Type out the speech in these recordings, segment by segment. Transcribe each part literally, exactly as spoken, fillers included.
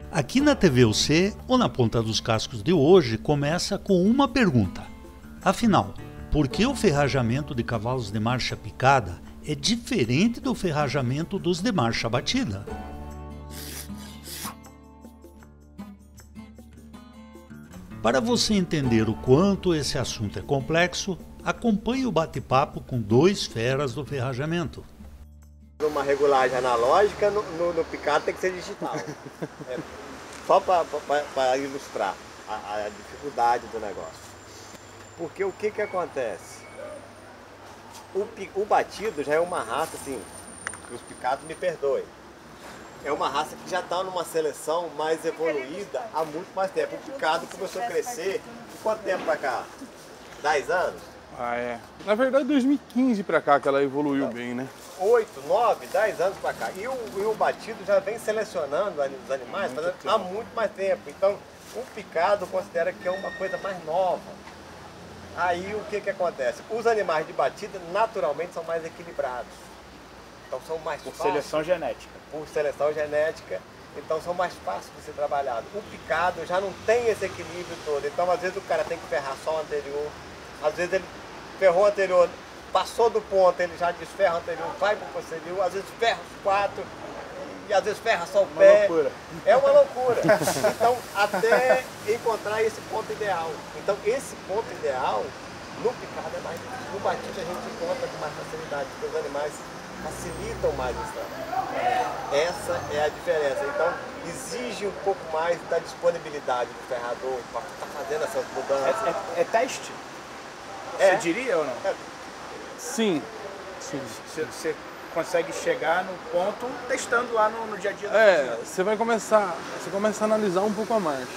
Aqui na T V U C, ou na Ponta dos Cascos de hoje, começa com uma pergunta. Afinal, por que o ferrajamento de cavalos de marcha picada é diferente do ferrajamento dos de marcha batida? Para você entender o quanto esse assunto é complexo, acompanhe o bate-papo com dois feras do ferrajamento. Uma regulagem analógica, no, no, no picado tem que ser digital. É, só para ilustrar a, a dificuldade do negócio. Porque o que que acontece? O, o batido já é uma raça, assim, que os picados me perdoem. É uma raça que já está numa seleção mais evoluída há muito mais tempo. O picado começou a crescer de quanto tempo para cá? dez anos? Ah, é. Na verdade, dois mil e quinze para cá que ela evoluiu então, bem, né? oito, nove, dez anos para cá. E o, e o batido já vem selecionando os animais muito há muito mais tempo. Então, o picado considera que é uma coisa mais nova. Aí, o que que acontece? Os animais de batida, naturalmente, são mais equilibrados. Então, são mais Por fáceis. seleção genética. Por seleção genética. Então, são mais fáceis de ser trabalhados. O picado já não tem esse equilíbrio todo. Então, às vezes, o cara tem que ferrar só o anterior. Às vezes, ele ferrou o anterior, passou do ponto, ele já desferra o anterior, vai para o posterior, às vezes ferra os quatro, e às vezes ferra só o uma pé. Loucura. É uma loucura. Então, até encontrar esse ponto ideal. Então, esse ponto ideal, no picado é mais difícil. No batido a gente encontra com mais facilidade, porque os animais facilitam mais esse trabalho. Essa é a diferença. Então, exige um pouco mais da disponibilidade do ferrador para estar fazendo essas mudanças. É, é, é teste? Você É. diria ou não? É. Sim. Sim. Você, você consegue chegar no ponto testando lá no, no dia a dia do É, você vai começar, você começa a analisar um pouco a marcha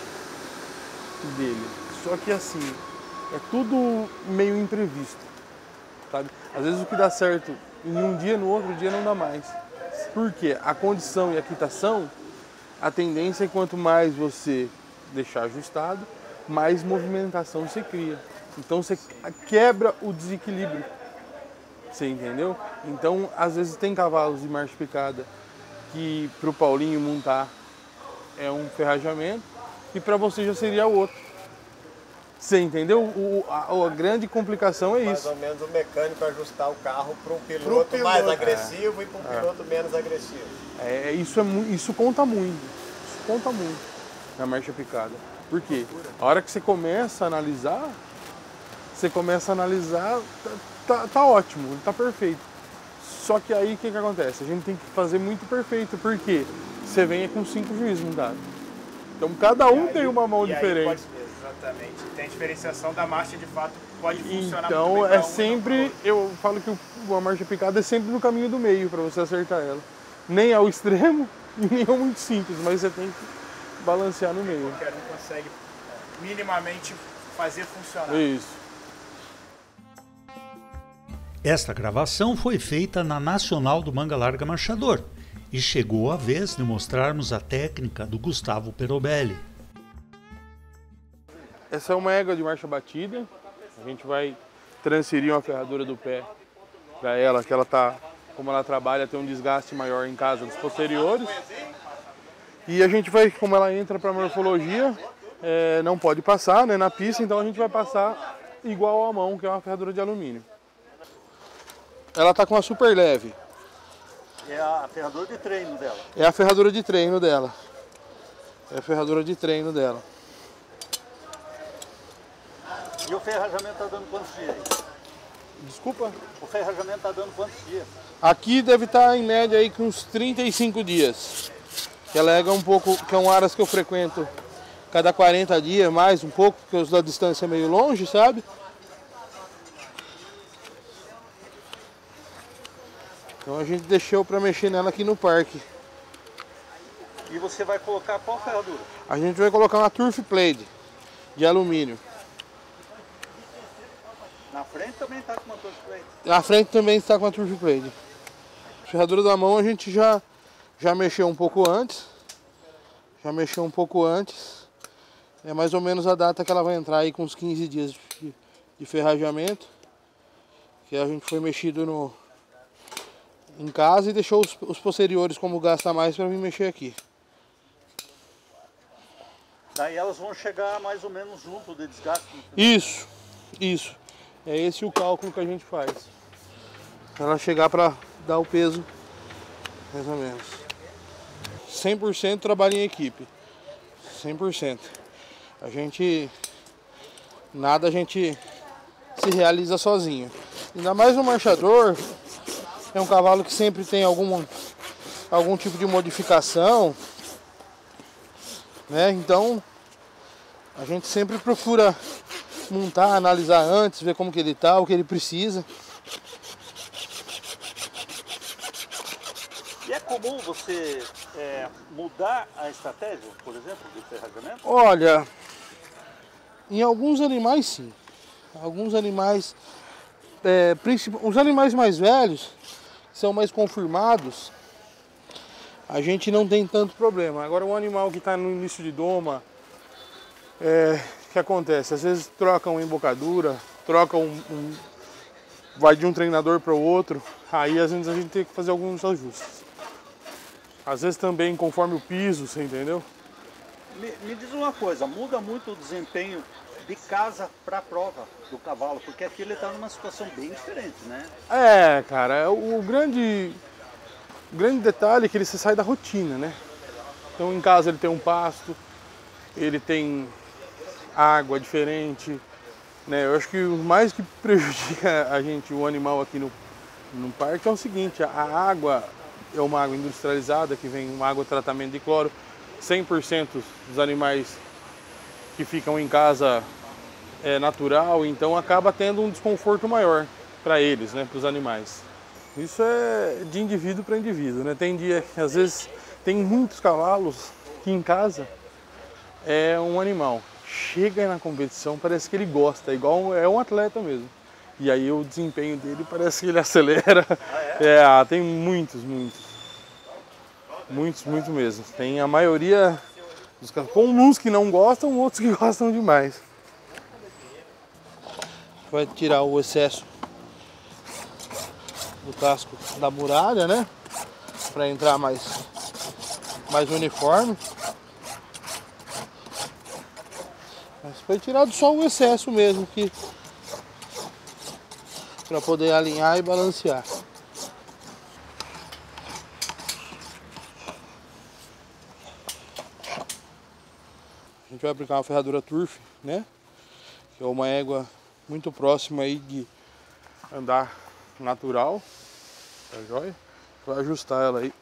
dele. Só que assim, é tudo meio imprevisto, sabe? Às vezes o que dá certo em um dia, no outro dia não dá mais. Por quê? A condição e a quitação, a tendência é quanto mais você deixar ajustado, mais movimentação você cria. Então você quebra o desequilíbrio, você entendeu? Então, às vezes tem cavalos de marcha picada que para o Paulinho montar é um ferrajamento e para você já seria outro. Você entendeu? O, a, a grande complicação é Mais isso. ou menos o mecânico ajustar o carro para um piloto, Pro piloto, mais é. agressivo e para um É. piloto menos agressivo. É, isso, é, mu- isso conta muito. Isso conta muito na marcha picada. Por quê? A hora que você começa a analisar, você começa a analisar, tá, tá, tá ótimo, tá perfeito. Só que aí o que, que acontece? A gente tem que fazer muito perfeito, porque você vem com cinco juízes montados. Então cada um aí- tem uma mão e aí diferente. pode- exatamente. Tem a diferenciação da marcha, de fato, pode funcionar muito Então bem é pra um, sempre, pra outro. eu falo que o- a marcha picada é sempre no caminho do meio para você acertar ela. Nem ao extremo e nem ao muito simples, mas você tem que balancear no meio. Qualquer um consegue minimamente fazer funcionar. Isso. Esta gravação foi feita na Nacional do Manga Larga Marchador e chegou a vez de mostrarmos a técnica do Gustavo Perobelli. Essa é uma égua de marcha batida. A gente vai transferir uma ferradura do pé para ela, que ela tá, como ela trabalha, tem um desgaste maior em casa dos posteriores. E a gente vai, como ela entra para morfologia, é, não pode passar, né, na pista, então a gente vai passar igual à mão, que é uma ferradura de alumínio. Ela tá com uma super leve. É a ferradura de treino dela. É a ferradura de treino dela. É a ferradura de treino dela. E o ferrajamento tá dando quantos dias aí? Desculpa? O ferrajamento tá dando quantos dias? Aqui deve estar em média aí com uns trinta e cinco dias. Que ela é um pouco, que é um aras que eu frequento cada quarenta dias, mais um pouco, porque os da distância é meio longe, sabe? Então a gente deixou para mexer nela aqui no parque. E você vai colocar qual ferradura? A gente vai colocar uma Turf Plate de alumínio. Na frente também tá com uma Turf Plate. Na frente também está com a Turf Plate. Ferradura da mão a gente já, já mexeu um pouco antes. Já mexeu um pouco antes. É mais ou menos a data que ela vai entrar aí com uns quinze dias de, de ferrajamento. Que a gente foi mexido no, em casa e deixou os, os posteriores como gasta mais para vir mexer aqui. Daí elas vão chegar mais ou menos junto de desgaste. Isso, isso. É esse o cálculo que a gente faz. Ela chegar para dar o peso, mais ou menos. cem por cento trabalho em equipe. cem por cento. A gente... Nada a gente se realiza sozinho. Ainda mais o marchador. É um cavalo que sempre tem algum, algum tipo de modificação, né? Então a gente sempre procura montar, analisar antes, ver como que ele tá, o que ele precisa. E é comum você é, mudar a estratégia, por exemplo, de ferrajamento? Olha, em alguns animais sim. Alguns animais, é, os animais mais velhos, são mais confirmados, a gente não tem tanto problema. Agora um animal que está no início de doma, é, o que acontece? Às vezes troca uma embocadura, troca um, um vai de um treinador para o outro, aí às vezes a gente tem que fazer alguns ajustes. Às vezes também conforme o piso, você entendeu? Me, me diz uma coisa, muda muito o desempenho de casa para a prova do cavalo, porque aqui ele está numa situação bem diferente, né? É, cara, o grande, o grande detalhe é que ele se sai da rotina, né? Então em casa ele tem um pasto, ele tem água diferente, né? Eu acho que o mais que prejudica a gente, o animal aqui no, no parque, é o seguinte: a água é uma água industrializada, que vem uma água de tratamento de cloro. cem por cento dos animais que ficam em casa é natural, então acaba tendo um desconforto maior para eles, né, para os animais. Isso é de indivíduo para indivíduo, né? Tem dia que às vezes tem muitos cavalos que em casa é um animal, chega na competição, parece que ele gosta, igual é um atleta mesmo. E aí o desempenho dele parece que ele acelera. Ah, é? É, tem muitos, muitos. Muitos, muito mesmo. Tem a maioria dos cavalos, com uns que não gostam, outros que gostam demais. Vai tirar o excesso do casco da muralha, né? Para entrar mais, mais uniforme. Mas foi tirado só o excesso mesmo, que para poder alinhar e balancear. A gente vai aplicar uma ferradura Turf, né? Que é uma égua muito próxima aí de andar natural, tá joia? Vai ajustar ela aí.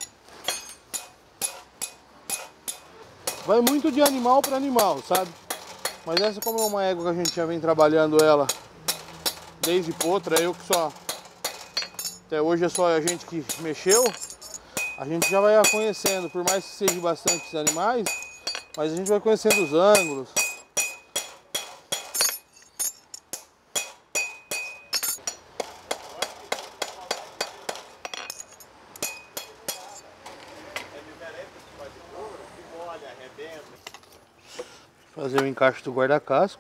Vai muito de animal para animal, sabe? Mas essa, como é uma égua que a gente já vem trabalhando ela desde potra, eu que só... Até hoje é só a gente que mexeu. A gente já vai a conhecendo, por mais que seja bastante animais, mas a gente vai conhecendo os ângulos. Fazer o encaixe do guarda-casco.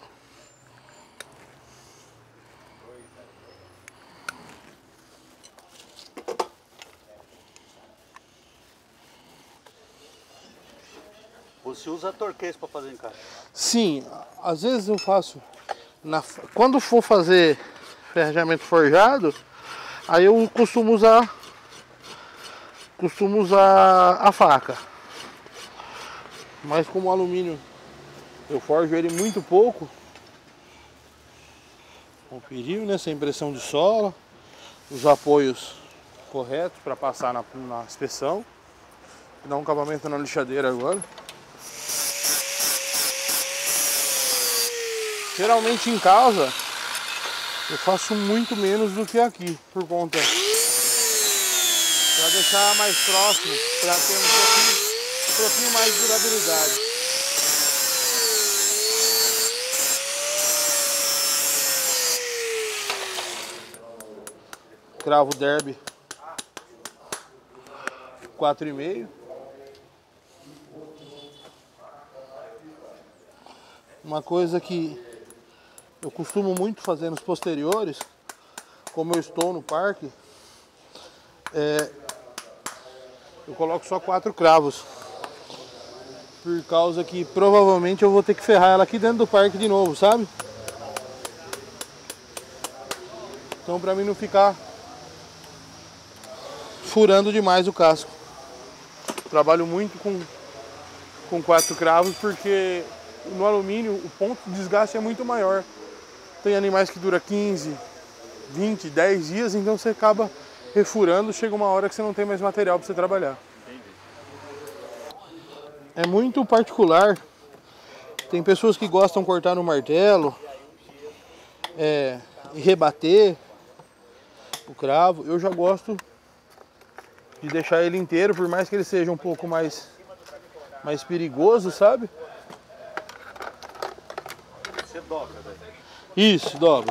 Você usa torquês para fazer encaixe? Sim, às vezes eu faço. Na, quando for fazer ferrajamento forjado, aí eu costumo usar, costumo usar a faca. Mas como o alumínio eu forjo ele muito pouco, com o peril, né, sem pressão de sola, os apoios corretos para passar na, na inspeção. Vou dar um acabamento na lixadeira agora. Geralmente em casa eu faço muito menos do que aqui, por conta, para deixar mais próximo, para ter um pouquinho, um pouquinho mais de durabilidade. Cravo derby quatro e meio. Uma coisa que eu costumo muito fazer nos posteriores, como eu estou no parque, é, eu coloco só quatro cravos. Por causa que provavelmente eu vou ter que ferrar ela aqui dentro do parque de novo, sabe? Então pra mim não ficar furando demais o casco. Trabalho muito com, com quatro cravos porque no alumínio o ponto de desgaste é muito maior. Tem animais que duram quinze, vinte, dez dias, então você acaba refurando, chega uma hora que você não tem mais material para você trabalhar. É muito particular. Tem pessoas que gostam de cortar no martelo é, e rebater o cravo. Eu já gosto de deixar ele inteiro, por mais que ele seja um pouco mais, mais perigoso, sabe? Você dobra, né? Isso, dobra.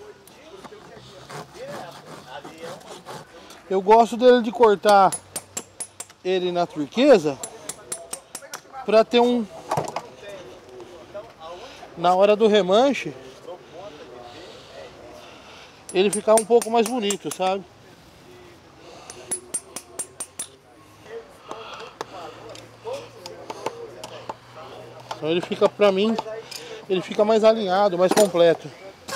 Eu gosto dele de cortar ele na turquesa para ter um, na hora do remanche, ele ficar um pouco mais bonito, sabe? Então ele fica, pra mim, ele fica mais alinhado, mais completo.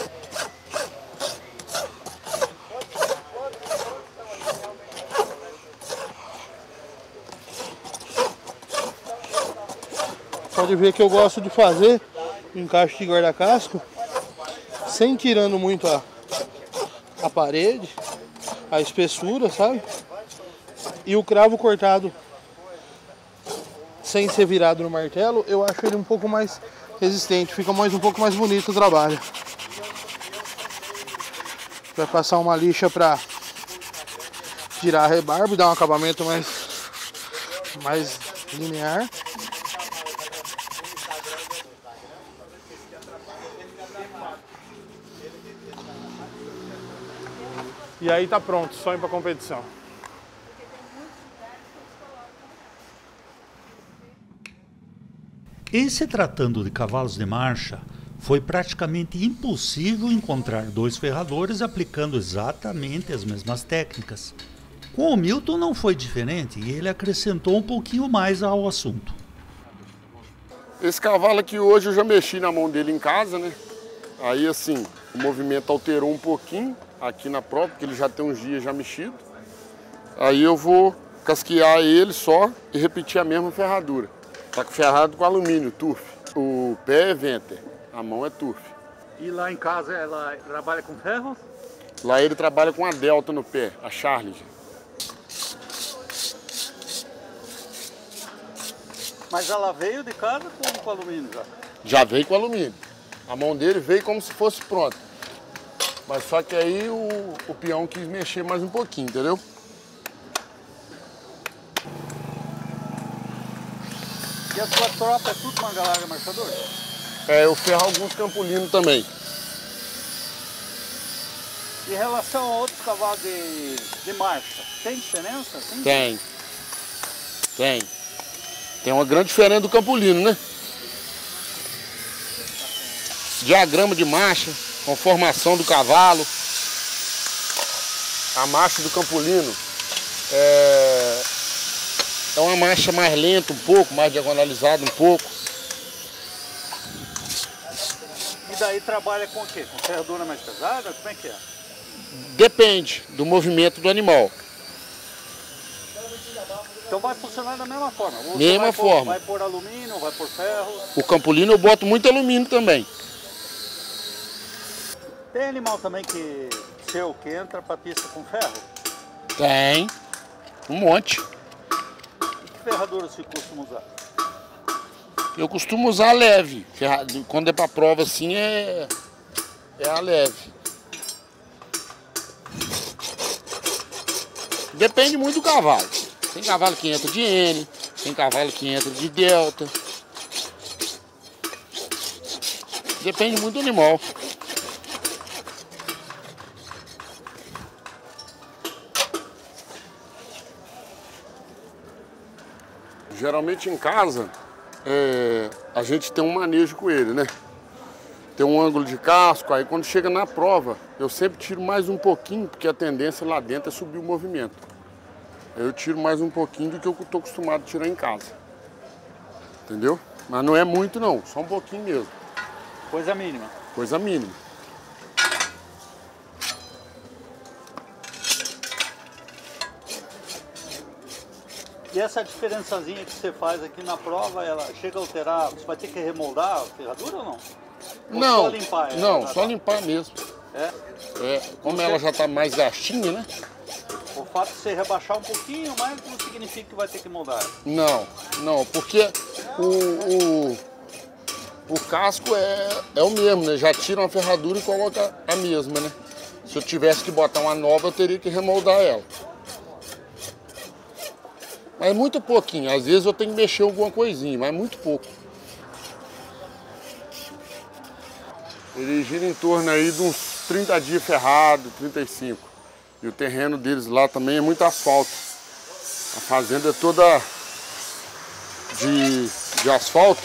Pode ver que eu gosto de fazer encaixe de guarda-casco sem tirando muito a, a parede, a espessura, sabe? E o cravo cortado sem ser virado no martelo, eu acho ele um pouco mais resistente, fica mais um pouco mais bonito o trabalho. Vai passar uma lixa para tirar a rebarba e dar um acabamento mais, mais linear. E aí tá pronto, só ir pra competição. Em se tratando de cavalos de marcha, foi praticamente impossível encontrar dois ferradores aplicando exatamente as mesmas técnicas. Com o Milton não foi diferente e ele acrescentou um pouquinho mais ao assunto. Esse cavalo aqui hoje eu já mexi na mão dele em casa, né? Aí assim, o movimento alterou um pouquinho aqui na prova, porque ele já tem uns dias já mexido. Aí eu vou casquear ele só e repetir a mesma ferradura. Tá ferrado com alumínio, turf. O pé é Venter, a mão é turf. E lá em casa ela trabalha com ferro? Lá ele trabalha com a Delta no pé, a Charles. Mas ela veio de casa com, com alumínio já? Já veio com alumínio. A mão dele veio como se fosse pronta. Mas só que aí o, o peão quis mexer mais um pouquinho, entendeu? E a sua tropa é tudo manga larga marchador? É, eu ferro alguns campolinos também. Em relação a outros cavalos de, de marcha, tem diferença? Tem? Tem. Tem. Tem uma grande diferença do campolino, né? Diagrama de marcha, conformação do cavalo. A marcha do campolino é, é uma marcha mais lenta um pouco, mais diagonalizada um pouco. E daí trabalha com o quê? Com ferradura mais pesada? Como é que é? Depende do movimento do animal. Então vai funcionar da mesma forma? Ou Mesma vai forma. Por, vai por alumínio, vai por ferro? O campolino eu boto muito alumínio também. Tem animal também que seu que entra para pista com ferro? Tem. Um monte. E que ferradura você costuma usar? Eu costumo usar leve. Quando é para prova assim é, é a leve. Depende muito do cavalo. Tem cavalo que entra de N, tem cavalo que entra de Delta. Depende muito do animal. Geralmente em casa, é, a gente tem um manejo com ele, né? Tem um ângulo de casco, aí quando chega na prova, eu sempre tiro mais um pouquinho, porque a tendência lá dentro é subir o movimento. Aí eu tiro mais um pouquinho do que eu estou acostumado a tirar em casa. entendeu? Mas não é muito não, só um pouquinho mesmo. Coisa mínima. Coisa mínima. E essa diferençazinha que você faz aqui na prova, ela chega a alterar, você vai ter que remoldar a ferradura ou não? Ou Não, só limpar ela? não, só limpar mesmo. É? É, como ela já está mais gastinha, né? O fato de você rebaixar um pouquinho mais não significa que vai ter que moldar. Não, não, porque o, o, o casco é, é o mesmo, né? Já tira uma ferradura e coloca a mesma, né? Se eu tivesse que botar uma nova, eu teria que remoldar ela. Mas muito pouquinho, às vezes eu tenho que mexer alguma coisinha, mas muito pouco. Ele gira em torno aí de uns trinta dias ferrado, trinta e cinco. E o terreno deles lá também é muito asfalto. A fazenda é toda de, de asfalto.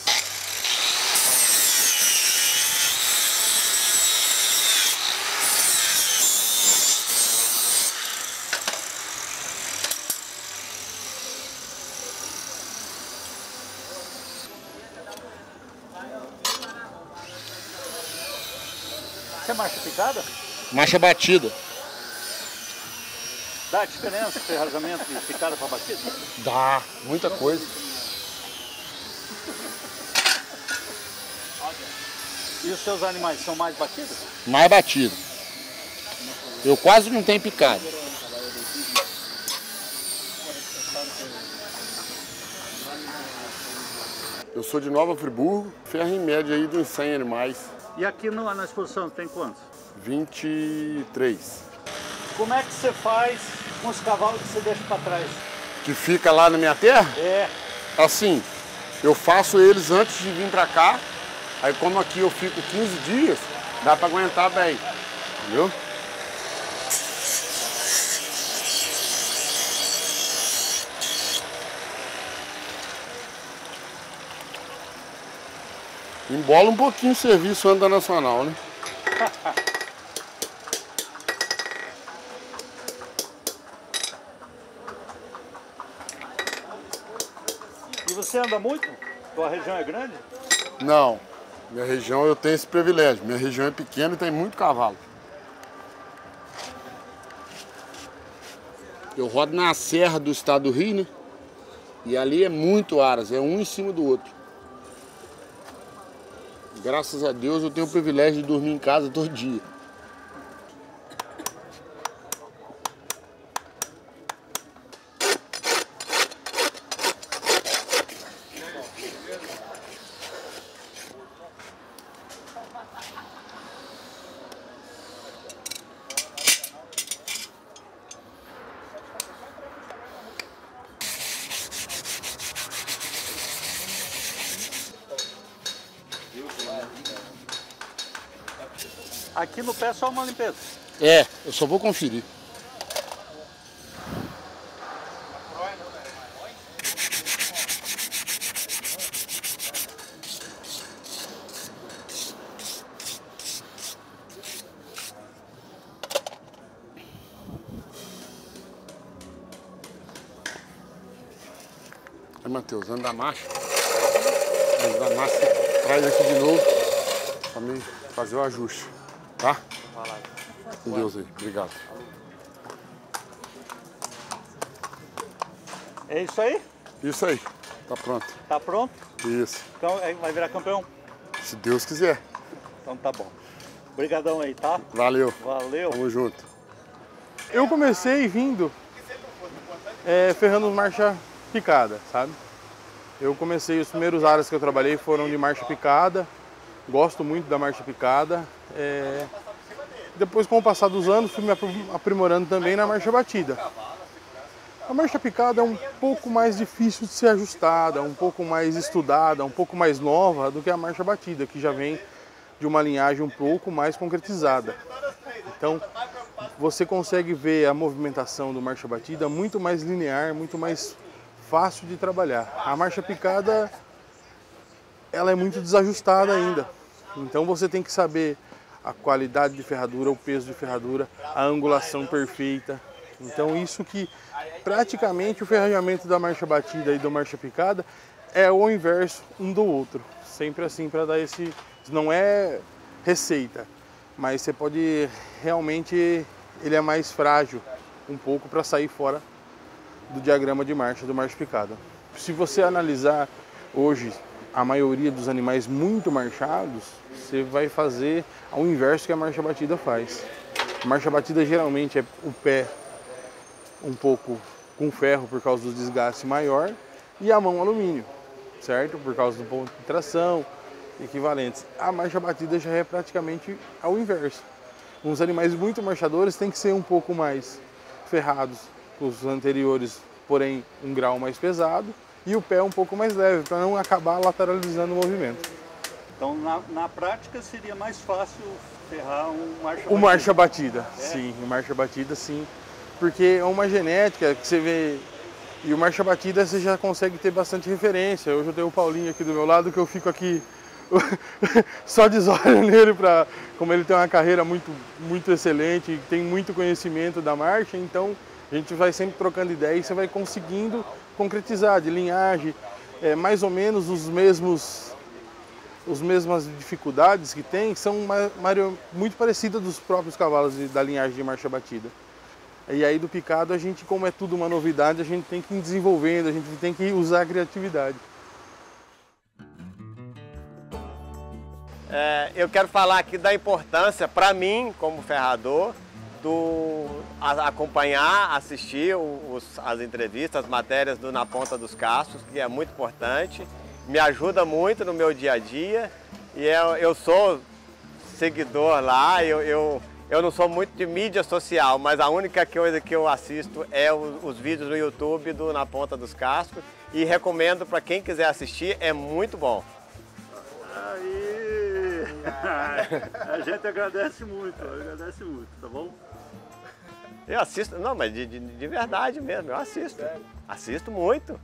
Você é marcha picada? Marcha batida. Dá diferença o ferrajamento de picada para batida? Dá, muita coisa. E os seus animais são mais batidos? Mais batido. Eu quase não tenho picada. Eu sou de Nova Friburgo, ferro em média aí de uns cem animais. E aqui no, na exposição tem quantos? vinte e três. Como é que você faz com os cavalos que você deixa para trás? Que fica lá na minha terra? É. Assim, eu faço eles antes de vir pra cá. Aí como aqui eu fico quinze dias, dá pra aguentar bem, entendeu? Embola um pouquinho o serviço anda nacional, né? E você anda muito? Tua região é grande? Não, minha região eu tenho esse privilégio. Minha região é pequena e tem muito cavalo. Eu rodo na serra do estado do Rio, né? E ali é muito aras, é um em cima do outro. Graças a Deus eu tenho o privilégio de dormir em casa todo dia. Aqui no pé é só uma limpeza. É, eu só vou conferir. Aí, Matheus, anda a marcha. Anda a marcha, traz aqui de novo pra mim fazer o ajuste. Tá? Com Deus aí, obrigado. É isso aí? Isso aí, tá pronto. Tá pronto? Isso, Então aí vai virar campeão? se Deus quiser. Então tá bom. Obrigadão aí, tá? Valeu, Valeu. tamo junto. Eu comecei vindo é, ferrando marcha picada, sabe? Eu comecei, os primeiros áreas que eu trabalhei foram de marcha picada. Gosto muito da marcha picada. É... Depois, com o passar dos anos, fui me aprimorando também na marcha batida. A marcha picada é um pouco mais difícil de ser ajustada, um pouco mais estudada, um pouco mais nova do que a marcha batida, que já vem de uma linhagem um pouco mais concretizada. Então, você consegue ver a movimentação do marcha batida muito mais linear, muito mais fácil de trabalhar. A marcha picada, ela é muito desajustada ainda. Então você tem que saber a qualidade de ferradura, o peso de ferradura, a angulação perfeita. Então isso que praticamente o ferrajamento da marcha batida e da marcha picada é o inverso um do outro. Sempre assim para dar esse... Não é receita, mas você pode realmente... Ele é mais frágil um pouco para sair fora do diagrama de marcha do marcha picada. Se você analisar hoje a maioria dos animais muito marchados, você vai fazer ao inverso que a marcha batida faz. A marcha batida geralmente é o pé um pouco com ferro por causa do desgaste maior e a mão alumínio, certo? Por causa do ponto de tração, equivalentes. A marcha batida já é praticamente ao inverso. Uns animais muito marchadores têm que ser um pouco mais ferrados que os anteriores, porém um grau mais pesado, e o pé um pouco mais leve, para não acabar lateralizando o movimento. Então, na, na prática, seria mais fácil ferrar um marcha batida? O marcha batida, é? sim. O marcha batida, sim. Porque é uma genética que você vê... E o marcha batida você já consegue ter bastante referência. Hoje eu tenho o Paulinho aqui do meu lado, que eu fico aqui só de olho nele, pra, como ele tem uma carreira muito, muito excelente, tem muito conhecimento da marcha, então a gente vai sempre trocando ideias e você vai conseguindo concretizar de linhagem, é, mais ou menos os mesmos, as mesmas dificuldades que tem, são uma, uma, muito parecidas dos próprios cavalos de, da linhagem de marcha batida. E aí do picado, a gente, como é tudo uma novidade, a gente tem que ir desenvolvendo, a gente tem que usar a criatividade. É, eu quero falar aqui da importância, para mim, como ferrador, do a, acompanhar, assistir os, as entrevistas, as matérias do Na Ponta dos Cascos, que é muito importante, me ajuda muito no meu dia a dia, e eu, eu sou seguidor lá, eu, eu, eu não sou muito de mídia social, mas a única coisa que eu assisto é os, os vídeos no YouTube do Na Ponta dos Cascos, e recomendo para quem quiser assistir, é muito bom. Aí. A gente agradece muito, agradece muito, tá bom? Eu assisto, não, mas de, de, de verdade mesmo, eu assisto. Assisto muito.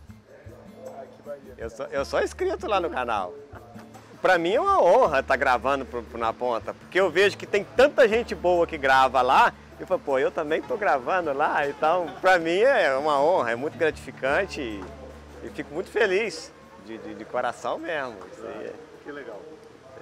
Eu sou, eu sou inscrito lá no canal. Pra mim é uma honra estar gravando pro, pro Na Ponta, porque eu vejo que tem tanta gente boa que grava lá, e eu falo, pô, eu também tô gravando lá, então pra mim é uma honra, é muito gratificante e, e fico muito feliz, de, de, de coração mesmo. Isso aí é... Que legal.